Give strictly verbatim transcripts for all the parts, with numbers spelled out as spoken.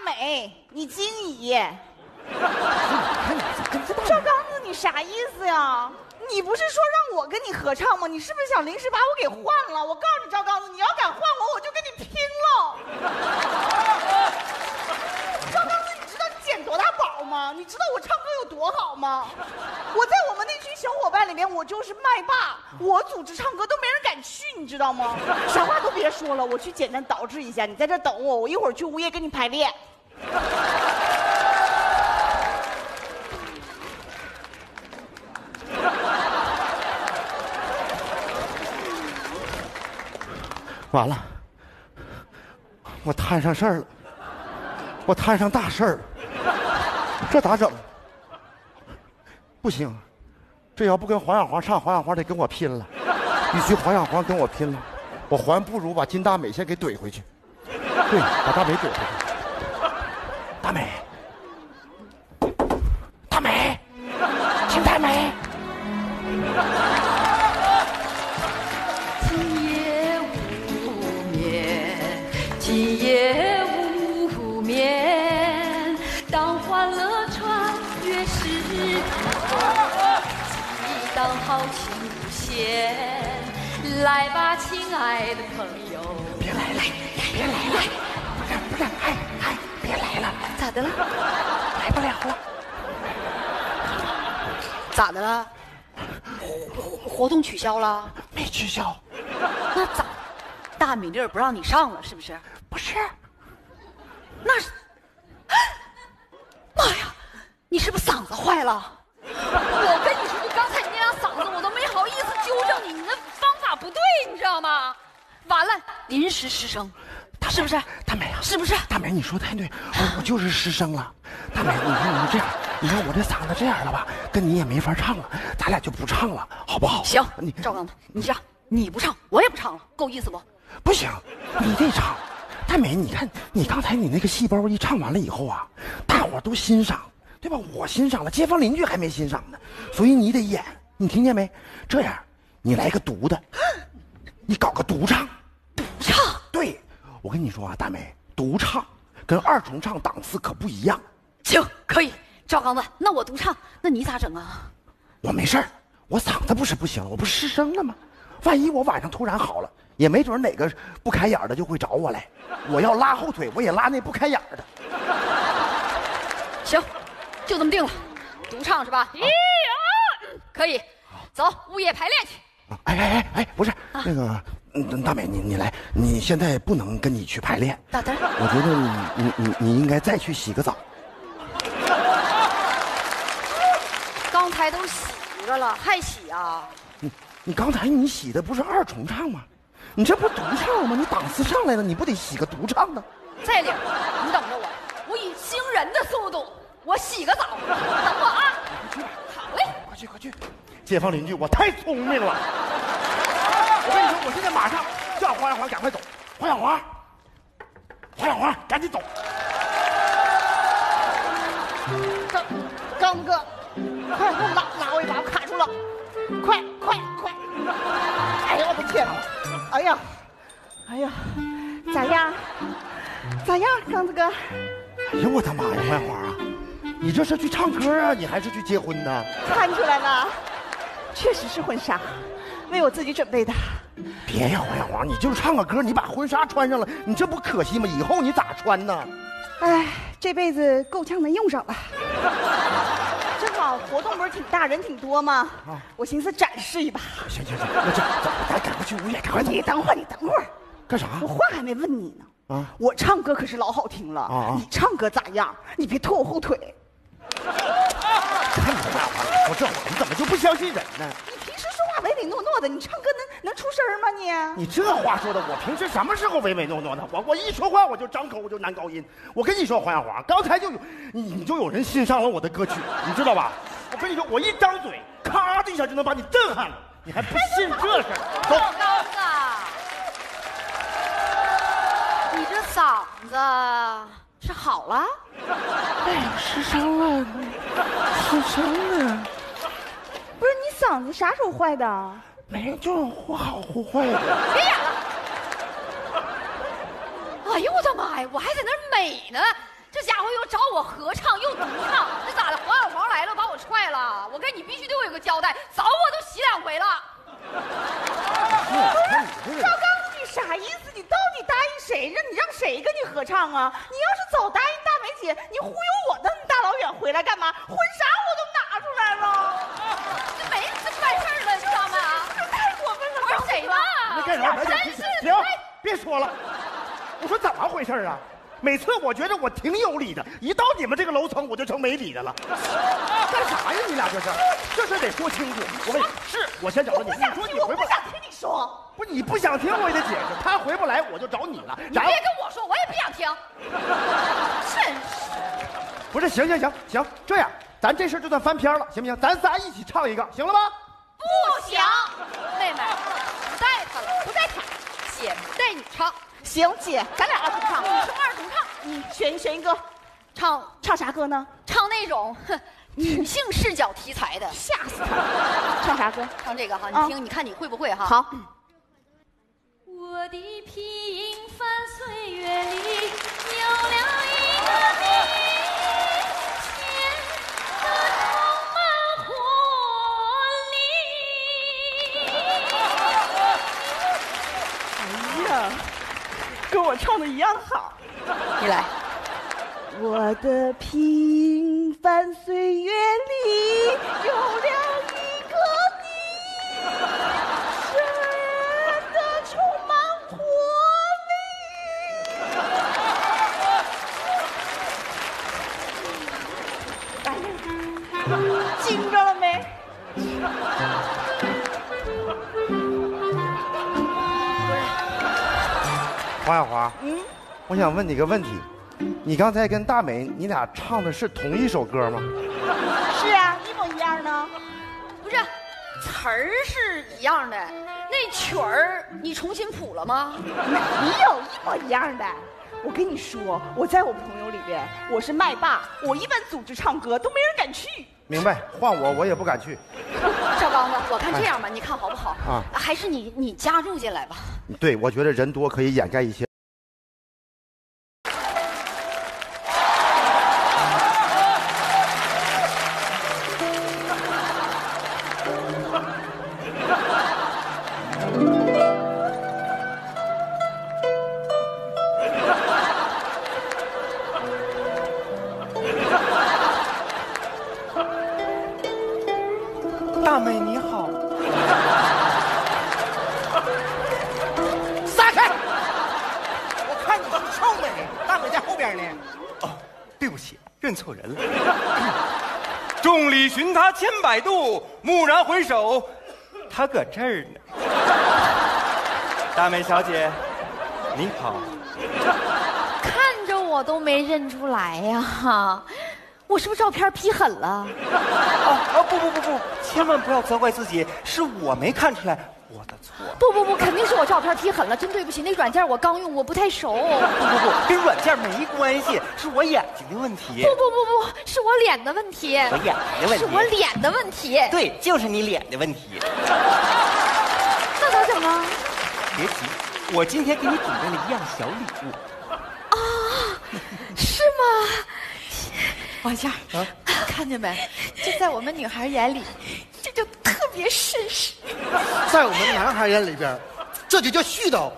美，你经理。赵刚子，你啥意思呀？你不是说让我跟你合唱吗？你是不是想临时把我给换了？我告诉你，赵刚子，你要敢换我，我就跟你拼了。赵刚子，你知道你捡多大宝吗？你知道我唱歌有多好吗？我在我们那群小伙伴里面，我就是麦霸，我组织唱歌都没人敢去，你知道吗？啥话都别说了，我去简单捯饬一下，你在这等我，我一会儿去物业跟你排练。 完了，我摊上事儿了，我摊上大事儿了，这咋整？不行，这要不跟黄小黄上，黄小黄得跟我拼了。与其黄小黄跟我拼了，我还不如把金大美先给怼回去。对，把大美怼回去。大美，大美，金大美。 今夜无眠，当欢乐穿越时空，激荡豪情无限。来吧，亲爱的朋友， 别来了，别来了，不是不是，哎哎，别来了， 咋的了？ 来不了了。 咋的了？活动取消了？ 没取消。 那咋？大米粒儿不让你上了，是不是？ 不是， 那是，妈呀，你是不是嗓子坏了？我跟你说，就刚才你那样嗓子，我都没好意思纠正你，你那方法不对，你知道吗？完了，临时失声，是不是？ 大美啊， 是不是？ 大美，你说太对，我我就是失声了。大美，你看你这样，你看我这嗓子这样了吧，跟你也没法唱了，咱俩就不唱了，好不好？ 行， 你赵刚子，你这样，你不唱，我也不唱了，够意思不？ 不行，你得唱。大美，你看你刚才你那个细胞一唱完了以后啊，大伙都欣赏，对吧？我欣赏了，街坊邻居还没欣赏呢，所以你得演，你听见没？这样，你来个独的，你搞个独唱。 独唱？ 对，我跟你说啊，大美，独唱跟二重唱档次可不一样。 行，可以，赵刚子，那我独唱，那你咋整啊？ 我没事儿，我嗓子不是不行了，我不失声了吗？万一我晚上突然好了，也没准哪个不开眼的就会找我来。我要拉后腿，我也拉那不开眼的。 行，就这么定了，独唱是吧？一、二，可以，走，物业排练去。 哎哎哎哎，不是、啊、那个，嗯，大美，你你来，你现在不能跟你去排练。 咋的？ 我觉得你你你你应该再去洗个澡。 刚才都洗着了，还洗啊？ 你你刚才你洗的不是二重唱吗？你这不独唱吗？你档次上来了，你不得洗个独唱呢？ 在理儿，你等着我，我以惊人的速度，我洗个澡，等我啊！ 快去吧， 好嘞， 快去快去！街坊邻居，我太聪明了。我跟你说，我现在马上叫黄小黄赶快走。黄小黄，黄小黄，赶紧走。 刚刚哥，快快拉拉我一把，我卡住了！快快快！哎呀，我的天哪！哎呀，哎呀，咋样？咋样，刚子哥？ 哎呀，我的妈呀，黄小黄啊，你这是去唱歌啊，你还是去结婚呢？ 看出来了，确实是婚纱，为我自己准备的。 别呀，黄小黄，你就唱个歌，你把婚纱穿上了，你这不可惜吗？以后你咋穿呢？ 哎，这辈子够呛能用上了。正好活动不是挺大，人挺多吗？啊，我寻思展示一把。 行行行，那这走，咱赶快去物业，赶快走。 你等会儿，你等会儿， 干啥？ 我话还没问你呢。 啊， 我唱歌可是老好听了。啊，你唱歌咋样？你别拖我后腿。 看你大话说这话，你怎么就不相信人呢？ 你平时说话唯唯诺诺的，你唱歌能能出声吗你？ 你这话说的，我平时什么时候唯唯诺诺的？我我一说话我就张口我就男高音。我跟你说，黄小黄，刚才就有你你就有人欣赏了我的歌曲，你知道吧？我跟你说，我一张嘴，咔的一下就能把你震撼了，你还不信这事儿？走， 高子，你这嗓子是好了？ 哎呀，失声了，失声了。 不是你嗓子啥时候坏的？ 没，就是忽好忽坏的。 别演了！哎呦我的妈呀，我还在那儿美呢， 这家伙又找我合唱又独唱，这咋的？黄小黄来了把我踹了，我跟你必须对我有个交代，早我都洗两回了。 赵刚，你啥意思？你到底答应谁让你让谁跟你合唱啊？你要是早答应大梅姐，你忽悠我那么大老远回来干嘛？婚纱我都拿出来了， 这没这不完事儿了，你知道吗？ 这太过分了！ 我说谁嘛？ 你干啥？ 真是行，别说了。我说怎么回事啊？每次我觉得我挺有理的，一到你们这个楼层我就成没理的了。干啥呀？你俩这是？这事得说清楚。我跟你是，我先找着你。你说你回不来， 我不想听你说。 不是你不想听，我也得解释。他回不来，我就找你了。 你别跟我说，我也不想听。真是。 不是，行行行行，这样咱这事就算翻篇了，行不行？咱仨一起唱一个，行了吗？ 不行，妹妹，不带他了，不带他，姐带你唱。 行，姐，咱俩二重唱，你说二重唱，你选一选一个， 唱唱啥歌呢？ 唱那种哼女性视角题材的， 吓死他！唱啥歌？ 唱这个哈， 啊你听，你看你会不会哈？ 好。 我的平凡岁月里有了一个你，甜得充满活哎力。 呀，跟我唱的一样好。 你来。 我的平凡岁月里有了一个你，甜得充满活力。哎呀，惊着了没？ 黄小华，嗯，我想问你个问题，你刚才跟大美，你俩唱的是同一首歌吗？ 是啊，一模一样呢。 不是，词儿是一样的，那曲儿你重新谱了吗？ 没有，一模一样的。我跟你说，我在我朋友里边，我是麦霸，我一般组织唱歌都没人敢去。 明白，换我我也不敢去。 赵刚子，我看这样吧，你看好不好？ 啊， 还是你你加入进来吧。 对，我觉得人多可以掩盖一些。 大美你好，撒开！我看你是臭美，大美在后边呢。 哦，对不起，认错人了。众里寻他千百度，蓦然回首，他搁这儿呢。大美小姐，您好。 看着我都没认出来呀，我是不是照片 P 狠了？ 哦哦不不不不，千万不要责怪自己，是我没看出来，我的错。 不不不，肯定是我照片 P 狠了，真对不起，那软件我刚用，我不太熟。 不不不，跟软件没关系，是我眼睛的问题。 不不不不，是我脸的问题。 我眼睛的问题。 是我脸的问题。 对，就是你脸的问题。 那咋整啊？ 别急，我今天给你准备了一样小礼物。 啊，是吗？王健，啊，看见没？这在我们女孩眼里，这就特别绅士； 在我们男孩眼里边，这就叫絮叨。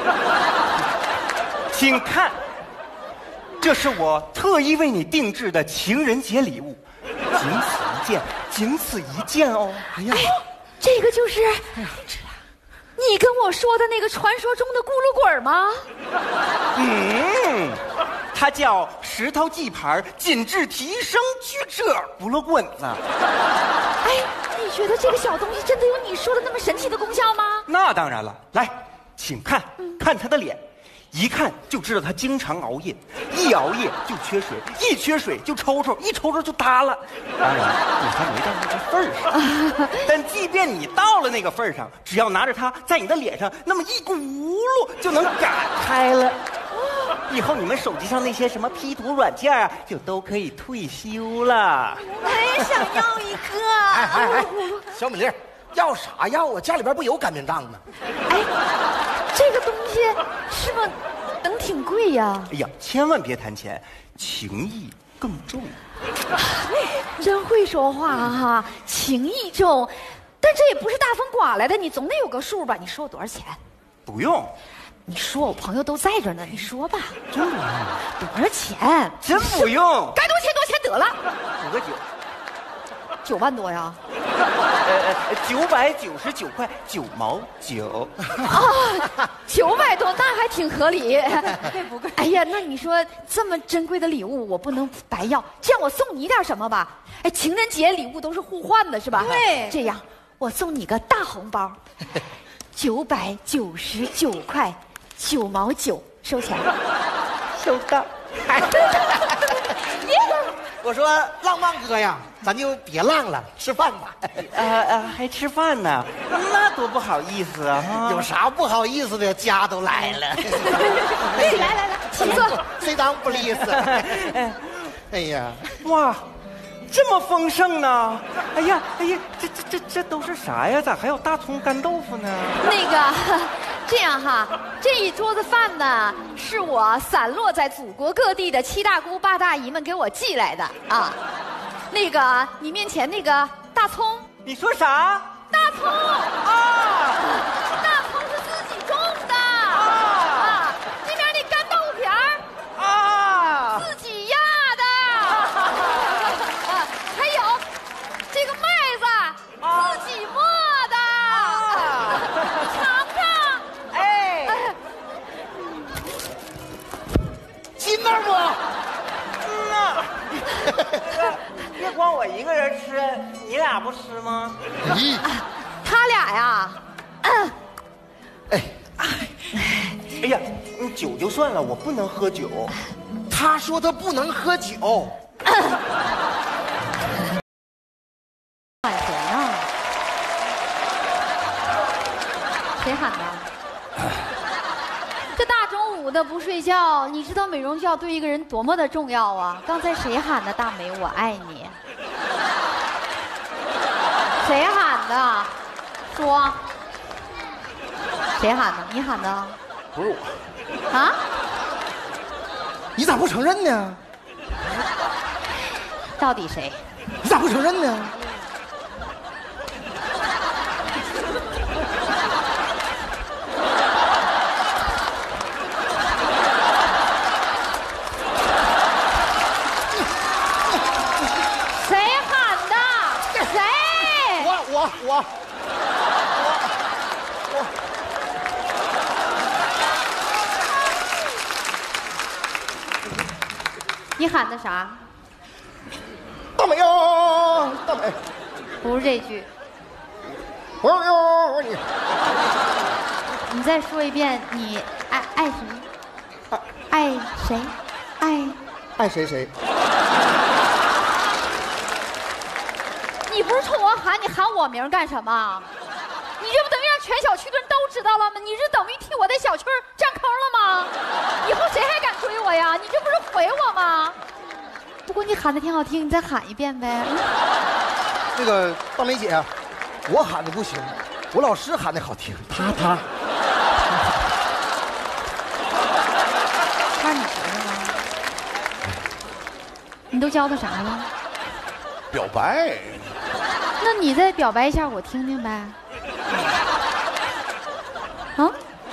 请看，这是我特意为你定制的情人节礼物，仅此一件，仅此一件哦。 哎呀， 这个就是，你跟我说的那个传说中的咕噜滚吗？ 嗯。它叫石头记牌紧致提升居褶不落棍子。 哎，你觉得这个小东西真的有你说的那么神奇的功效吗？ 那当然了，来，请看，看他的脸，一看就知道他经常熬夜，一熬夜就缺水，一缺水就抽抽，一抽抽就耷拉。当然，你还没到那个份儿上。但即便你到了那个份儿上，只要拿着它在你的脸上那么一咕噜，就能擀开了。以后你们手机上那些什么 P 图软件啊，就都可以退休了。 我也想要一个。 哎哎哎，小美丽，要啥要啊？家里边不有擀面杖吗？ 哎，这个东西是不灯挺贵呀。 哎呀，千万别谈钱，情义更重。 真会说话哈，情义重，但这也不是大风刮来的，你总得有个数吧？你说我多少钱？ 不用， 你说我朋友都在这呢，你说吧。真不用？多少钱？ 真不用。 该多钱多钱得了。 五个九。 九万多呀？ 呃，九百九十九块九毛九。 啊，九百多，那还挺合理。贵不贵？哎呀，那你说这么珍贵的礼物，我不能白要，这样我送你点什么吧？哎，情人节礼物都是互换的，是吧？ 对。 这样，我送你个大红包，九百九十九块九毛九，收钱。 收到。 我说浪漫哥呀，咱就别浪了，吃饭吧。 呃呃，还吃饭呢？那多不好意思啊！ 有啥不好意思的？家都来了。 来来来，请坐。 谁当不利索？哎呀， 哇，这么丰盛呢！哎呀，哎呀，这这这这都是啥呀？咋还有大葱干豆腐呢？ 那个，这样哈，这一桌子饭呢，是我散落在祖国各地的七大姑八大姨们给我寄来的啊。那个，你面前那个大葱， 你说啥？ 大葱啊，大葱是自己种的啊。啊，那边那干豆腐片儿啊， 自己压的。啊，还有这个麦子自己磨的。啊，尝尝。 哎， 金那不？ 嗯呐。别光我一个人吃，你俩不吃吗？ 咦， 他俩呀，嗯， 哎， 哎呀，你酒就算了，我不能喝酒。 他说他不能喝酒。 喊谁呢？谁喊的？这大中午的不睡觉，你知道美容觉对一个人多么的重要啊？刚才谁喊的？大美，我爱你。谁喊的？说。谁喊的？你喊的？ 不是我。 啊？ 你咋不承认呢？ 到底谁？ 你咋不承认呢？ 谁喊的？谁？ 我我我我你喊的啥？ 大美呀，大美， 不是这句。 我哟你。 你再说一遍，你爱爱谁？爱谁？爱爱谁谁？ 你不是冲我喊，你喊我名干什么？你这不等于让全小区的人都知道了吗？你是等于替我的小区占坑了吗？以后谁还敢追我呀？你这不是毁我吗？不过你喊的挺好听，你再喊一遍呗。 那个大梅姐，我喊的不行，我老师喊的好听。他他。 他是你学的吗？你都教他啥了？ 表白。 那你再表白一下我听听呗。啊？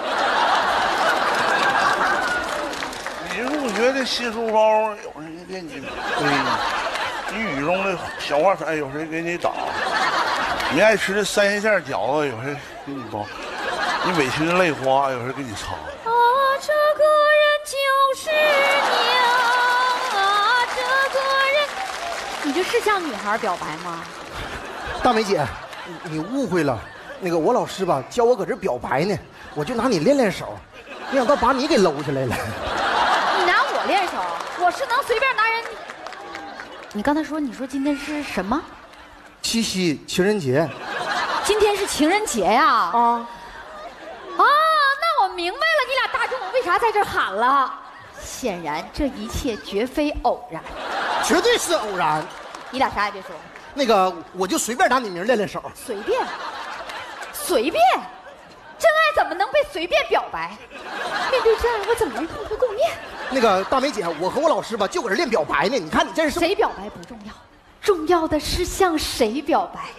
你入学的新书包有谁给你推？你雨中的小花伞有谁给你打？你爱吃的三鲜馅饺子有谁给你包？你委屈的泪花有谁给你擦？ 啊，这个人就是娘啊，这个人。你这是向女孩表白吗？ 大梅姐，你你误会了。那个我老师吧教我搁这表白呢，我就拿你练练手，没想到把你给搂下来了。 你拿我练手？我是能随便拿人。你刚才说你说今天是什么？ 七夕情人节。 今天是情人节呀！啊啊啊！那我明白了，你俩大中午为啥在这儿喊了？显然这一切绝非偶然， 绝对是偶然。 你俩啥也别说。 那个我就随便拿你名练练手。 随便，随便，真爱怎么能被随便表白？面对真爱，我怎么能蓬头垢面？ 那个大梅姐，我和我老师吧就搁这练表白呢。你看你这是谁表白不重要，重要的是向谁表白。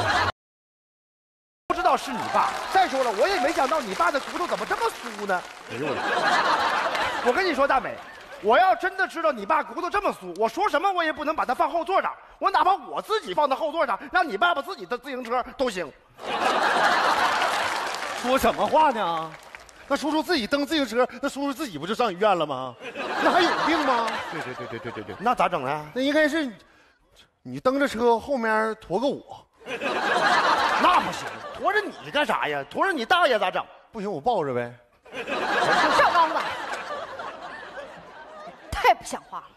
不知道是你爸。再说了，我也没想到你爸的骨头怎么这么酥呢？哎呦我！我跟你说，大美，我要真的知道你爸骨头这么酥，我说什么我也不能把它放后座上，我哪怕我自己放在后座上，让你爸爸自己的自行车都行。 说什么话呢？那叔叔自己蹬自行车，那叔叔自己不就上医院了吗？那还有病吗？ 对对对对对对对，那咋整呢？ 那应该是你蹬着车后面驮个我。 那不行，驮着你干啥呀？驮着你大爷咋整？ 不行，我抱着呗。 赵刚子，太不像话了！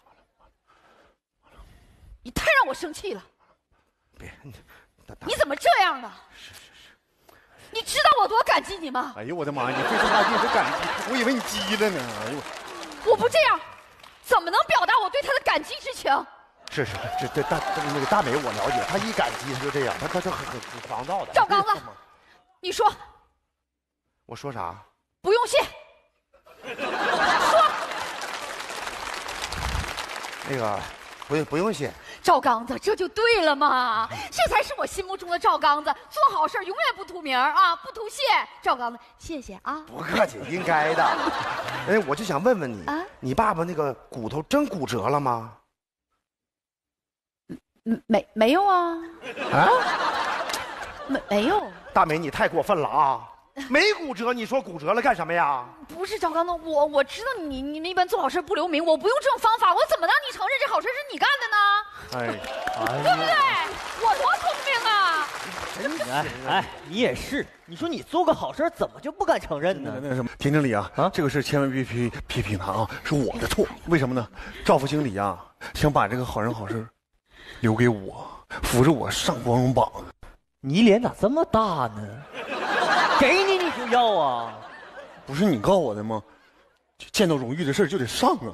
你太让我生气了！ 别，你你怎么这样呢？ 是是是， 你知道我多感激你吗？ 哎呦我的妈呀！你费这大劲是感激，我以为你急了呢。哎呦， 我不这样，怎么能表达我对他的感激之情？ 是是，这这大那个大美我了解，他一感激他就这样，他他他很很很狂躁的。 赵刚子，你说， 我说啥？ 不用谢。说， 那个不用不用谢。 赵刚子，这就对了嘛，这才是我心目中的赵刚子，做好事永远不图名啊，不图谢。赵刚子，谢谢啊。 不客气，应该的。哎，我就想问问你， 啊你爸爸那个骨头真骨折了吗？ 没没有啊？ 啊？ 没没有。 大美，你太过分了啊！没骨折，你说骨折了干什么呀？ 不是赵刚子，我我知道你你那般做好事不留名，我不用这种方法，我怎么让你承认这好事是你干的呢？ 哎， 对不对？我多聪明啊！ 哎哎，你也是，你说你做个好事怎么就不敢承认呢？ 那什么，田经理啊，啊，这个事千万别批批评他啊，是我的错。为什么呢？赵副经理啊，想把这个好人好事留给我，扶着我上光荣榜。 你脸咋这么大呢？给你你就要啊？ 不是你告我的吗？见到荣誉的事就得上啊！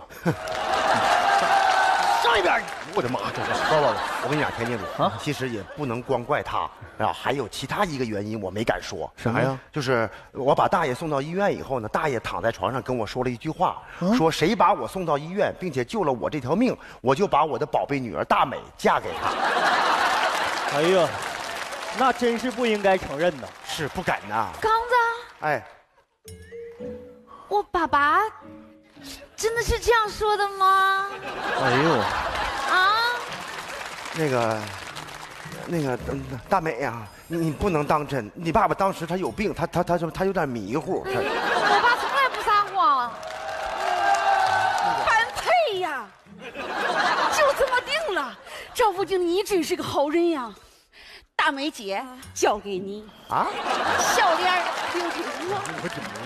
上一边！我的妈！不不不，我跟你讲，田经理啊，其实也不能光怪他啊，还有其他一个原因我没敢说。 啥呀？ 就是我把大爷送到医院以后呢，大爷躺在床上跟我说了一句话，说谁把我送到医院，并且救了我这条命，我就把我的宝贝女儿大美嫁给他。 哎呀，那真是不应该承认呐。 是不敢呐。 刚子， 哎， 我爸爸真的是这样说的吗？ 哎呦， 啊？ 那个，那个，嗯，大美呀、你你不能当真。你爸爸当时他有病，他他他他他有点迷糊。他我爸从来不撒谎。 般配呀，就这么定了。赵副经理，你真是个好人呀。大梅姐交给你啊， 小莲留给我。 我怎么